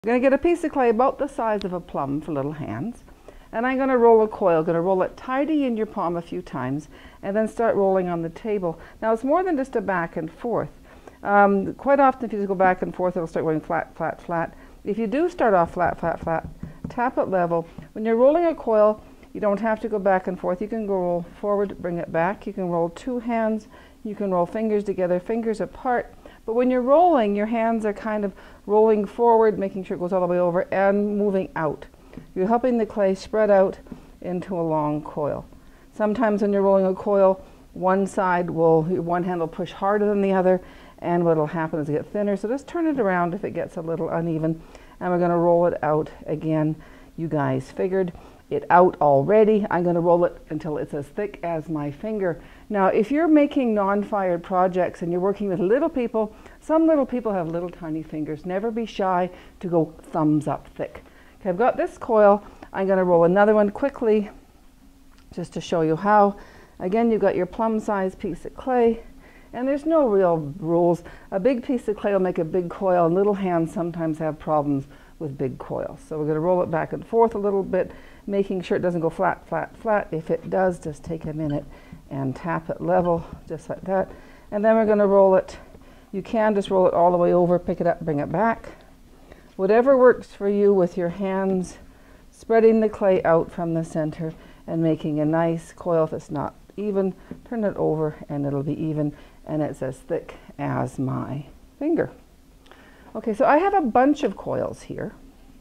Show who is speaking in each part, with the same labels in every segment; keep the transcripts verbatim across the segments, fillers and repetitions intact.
Speaker 1: I'm going to get a piece of clay about the size of a plum for little hands, and I'm going to roll a coil. I'm going to roll it tidy in your palm a few times and then start rolling on the table. Now it's more than just a back and forth. Um, quite often if you just go back and forth, it'll start going flat, flat, flat. If you do start off flat, flat, flat, tap it level. When you're rolling a coil, you don't have to go back and forth. You can go roll forward, bring it back. You can roll two hands. You can roll fingers together, fingers apart. But when you're rolling, your hands are kind of rolling forward, making sure it goes all the way over, and moving out. You're helping the clay spread out into a long coil. Sometimes when you're rolling a coil, one side will, one hand will push harder than the other, and what will happen is it get thinner. So just turn it around if it gets a little uneven, and we're going to roll it out again. You guys figured it out already. I'm going to roll it until it's as thick as my finger. Now, if you're making non-fired projects and you're working with little people, some little people have little tiny fingers. Never be shy to go thumbs up thick. Okay, I've got this coil. I'm going to roll another one quickly just to show you how. Again, you've got your plum-sized piece of clay, and there's no real rules. A big piece of clay will make a big coil, and little hands sometimes have problems with big coils. So we're going to roll it back and forth a little bit, making sure it doesn't go flat, flat, flat. If it does, just take a minute and tap it level, just like that. And then we're going to roll it. You can just roll it all the way over, pick it up, bring it back. Whatever works for you with your hands, spreading the clay out from the center and making a nice coil. If it's not even, turn it over and it'll be even, and it's as thick as my finger. Okay, so I have a bunch of coils here,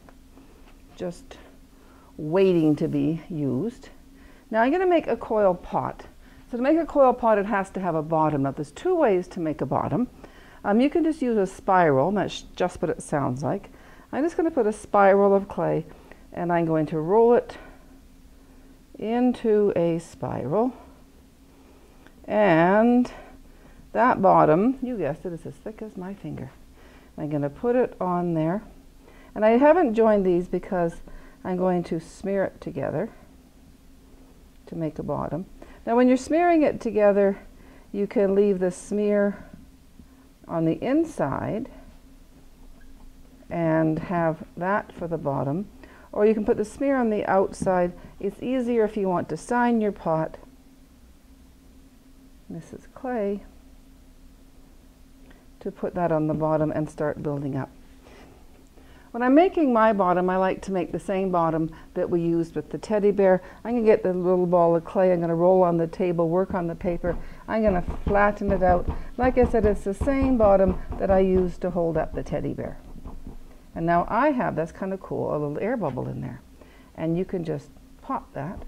Speaker 1: just waiting to be used. Now I'm going to make a coil pot. So to make a coil pot, it has to have a bottom. Now there's two ways to make a bottom. Um, you can just use a spiral, and that's just what it sounds like. I'm just going to put a spiral of clay, and I'm going to roll it into a spiral. And that bottom, you guessed it, is as thick as my finger. I'm going to put it on there. And I haven't joined these because I'm going to smear it together to make a bottom. Now when you're smearing it together, you can leave the smear on the inside and have that for the bottom, or you can put the smear on the outside. It's easier if you want to sign your pot, Missus Clay, to put that on the bottom and start building up. When I'm making my bottom, I like to make the same bottom that we used with the teddy bear. I'm going to get the little ball of clay. I'm going to roll on the table, work on the paper. I'm going to flatten it out. Like I said, it's the same bottom that I used to hold up the teddy bear. And now I have, that's kind of cool, a little air bubble in there. And you can just pop that.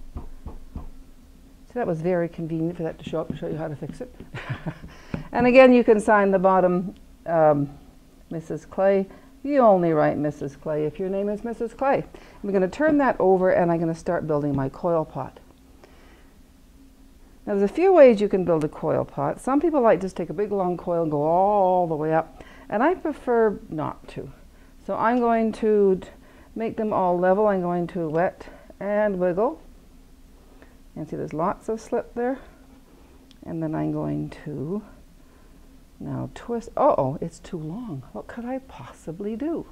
Speaker 1: So that was very convenient for that to show up and show you how to fix it. And again, you can sign the bottom, um, Missus Clay. You only write Missus Clay if your name is Missus Clay. I'm going to turn that over, and I'm going to start building my coil pot. Now there's a few ways you can build a coil pot. Some people like to just take a big long coil and go all the way up, and I prefer not to. So I'm going to make them all level. I'm going to wet and wiggle. And see there's lots of slip there. And then I'm going to now twist. Uh-oh, it's too long. What could I possibly do?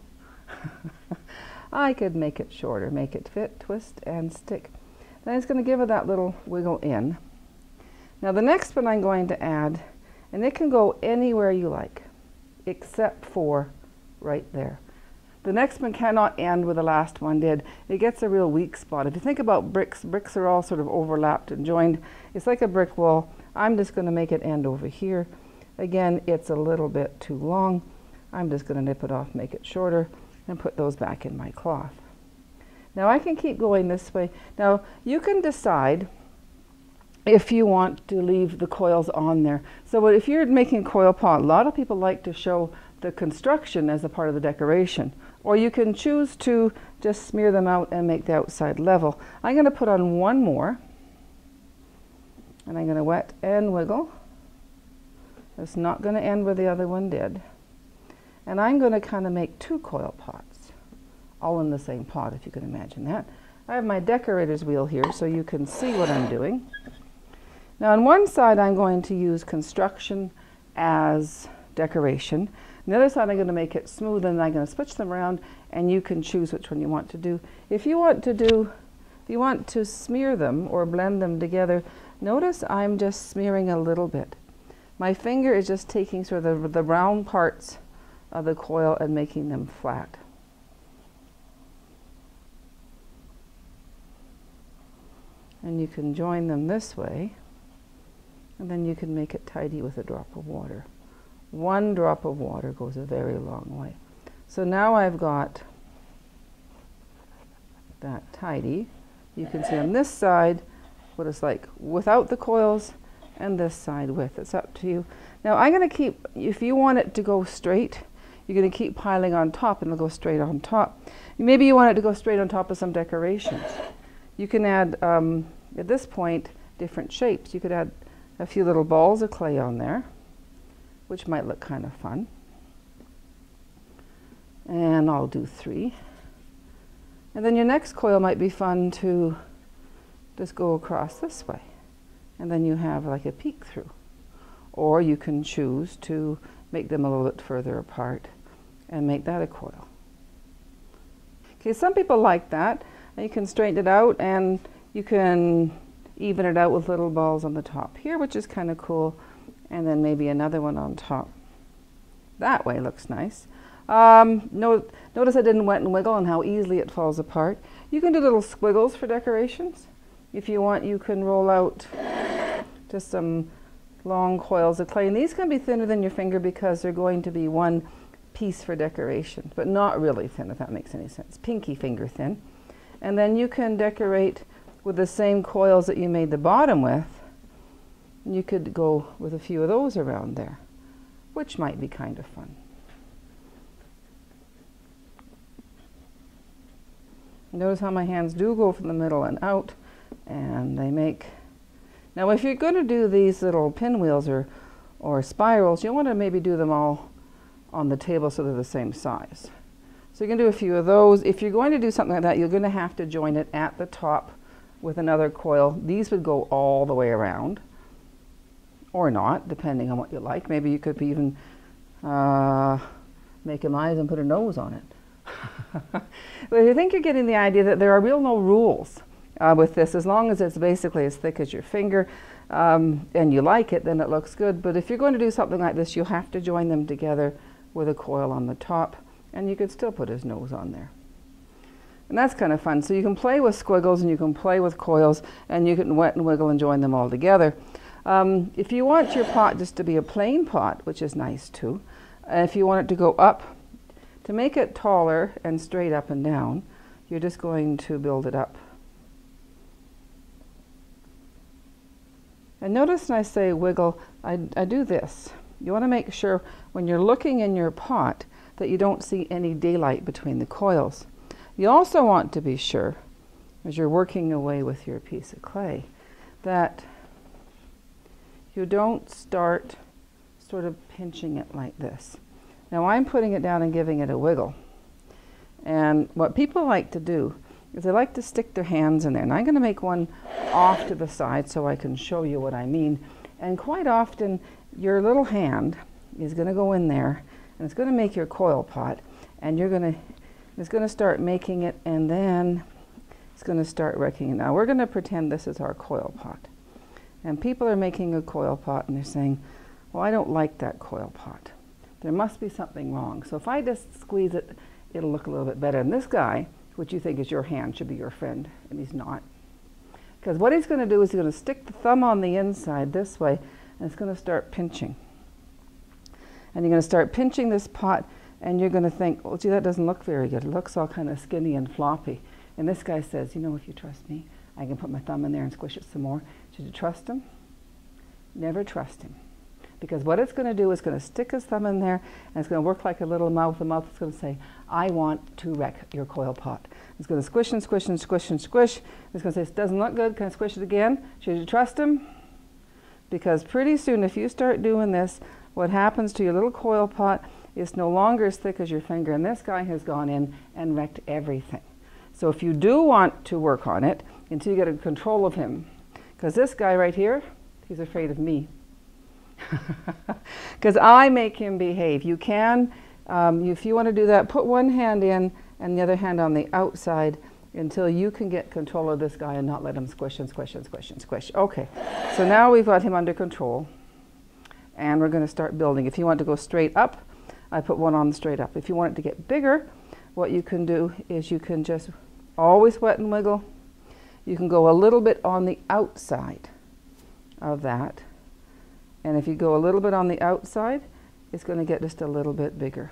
Speaker 1: I could make it shorter, make it fit, twist, and stick. Then I'm just going to give it that little wiggle in. Now the next one I'm going to add, and it can go anywhere you like, except for right there. The next one cannot end where the last one did. It gets a real weak spot. If you think about bricks, bricks are all sort of overlapped and joined. It's like a brick wall. I'm just going to make it end over here. Again, it's a little bit too long. I'm just going to nip it off, make it shorter, and put those back in my cloth. Now I can keep going this way. Now you can decide if you want to leave the coils on there. So if you're making a coil pot, a lot of people like to show the construction as a part of the decoration. Or you can choose to just smear them out and make the outside level. I'm going to put on one more, and I'm going to wet and wiggle. It's not going to end where the other one did. And I'm going to kind of make two coil pots, all in the same pot, if you can imagine that. I have my decorator's wheel here so you can see what I'm doing. Now on one side I'm going to use construction as decoration. On the other side I'm going to make it smooth, and I'm going to switch them around, and you can choose which one you want to do. If you want to do, if you want to smear them or blend them together, notice I'm just smearing a little bit. My finger is just taking sort of the, the round parts of the coil and making them flat. And you can join them this way, and then you can make it tidy with a drop of water. One drop of water goes a very long way. So now I've got that tidy. You can see on this side what it's like without the coils, and this side with. It's up to you. Now I'm going to keep, if you want it to go straight, you're going to keep piling on top, and it'll go straight on top. Maybe you want it to go straight on top of some decorations. You can add, um, at this point, different shapes. You could add a few little balls of clay on there, which might look kind of fun. And I'll do three. And then your next coil might be fun to just go across this way. And then you have like a peek through. Or you can choose to make them a little bit further apart and make that a coil. Okay, some people like that. You can straighten it out, and you can even it out with little balls on the top here, which is kind of cool, and then maybe another one on top. That way looks nice. Um, no, notice I didn't wet and wiggle and how easily it falls apart. You can do little squiggles for decorations. If you want, you can roll out just some long coils of clay, and these can be thinner than your finger because they're going to be one piece for decoration, but not really thin, if that makes any sense. Pinky finger thin. And then you can decorate with the same coils that you made the bottom with. You could go with a few of those around there, which might be kind of fun. Notice how my hands do go from the middle and out, and they make... Now if you're going to do these little pinwheels or, or spirals, you want to maybe do them all on the table so they're the same size. So you can do a few of those. If you're going to do something like that, you're going to have to join it at the top with another coil. These would go all the way around, or not, depending on what you like. Maybe you could even uh, make them eyes and put a nose on it. But I think you're getting the idea that there are real no rules uh, with this. As long as it's basically as thick as your finger um, and you like it, then it looks good. But if you're going to do something like this, you'll have to join them together with a coil on the top. And you could still put his nose on there. And that's kind of fun. So you can play with squiggles, and you can play with coils, and you can wet and wiggle and join them all together. Um, if you want your pot just to be a plain pot, which is nice too, uh, if you want it to go up, to make it taller and straight up and down, you're just going to build it up. And notice when I say wiggle, I, I do this. You want to make sure when you're looking in your pot that you don't see any daylight between the coils. You also want to be sure, as you're working away with your piece of clay, that you don't start sort of pinching it like this. Now I'm putting it down and giving it a wiggle. And what people like to do is they like to stick their hands in there. And I'm going to make one off to the side so I can show you what I mean. And quite often your little hand is going to go in there, and it's going to make your coil pot, and you're going to, it's going to start making it, and then it's going to start wrecking it. Now we're going to pretend this is our coil pot. And people are making a coil pot, and they're saying, well, I don't like that coil pot. There must be something wrong. So if I just squeeze it, it'll look a little bit better. And this guy, which you think is your hand, should be your friend, and he's not. Because what he's going to do is he's going to stick the thumb on the inside this way, and it's going to start pinching. And you're going to start pinching this pot, and you're going to think, well, gee, that doesn't look very good. It looks all kind of skinny and floppy. And this guy says, you know, if you trust me, I can put my thumb in there and squish it some more. Should you trust him? Never trust him. Because what it's going to do is going to stick his thumb in there, and it's going to work like a little mouth. The mouth is going to say, I want to wreck your coil pot. It's going to squish and squish and squish and squish. It's going to say, it doesn't look good. Can I squish it again? Should you trust him? Because pretty soon, if you start doing this, what happens to your little coil pot is no longer as thick as your finger, and this guy has gone in and wrecked everything. So if you do want to work on it until you get a control of him, because this guy right here, he's afraid of me. Because I make him behave. You can, um, if you want to do that, put one hand in and the other hand on the outside until you can get control of this guy and not let him squish and squish and squish and squish. Okay, so now we've got him under control and we're going to start building. If you want to go straight up, I put one on straight up. If you want it to get bigger, what you can do is you can just always wet and wiggle. You can go a little bit on the outside of that. And if you go a little bit on the outside, it's going to get just a little bit bigger.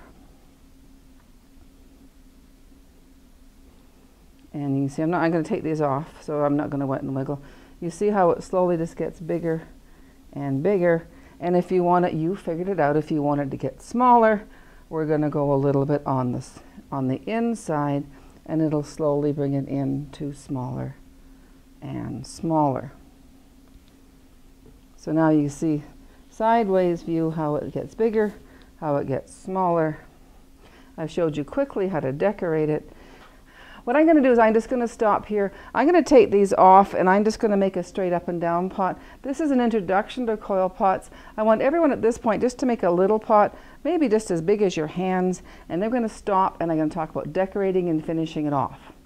Speaker 1: And you can see I'm not I'm going to take these off, so I'm not going to wet and wiggle. You see how it slowly just gets bigger and bigger. And if you want it, you figured it out, if you want it to get smaller, we're going to go a little bit on this on the inside, and it'll slowly bring it in to smaller and smaller. So now you see sideways view how it gets bigger, how it gets smaller. I've showed you quickly how to decorate it. What I'm going to do is I'm just going to stop here. I'm going to take these off and I'm just going to make a straight up and down pot. This is an introduction to coil pots. I want everyone at this point just to make a little pot, maybe just as big as your hands, and they're going to stop and I'm going to talk about decorating and finishing it off.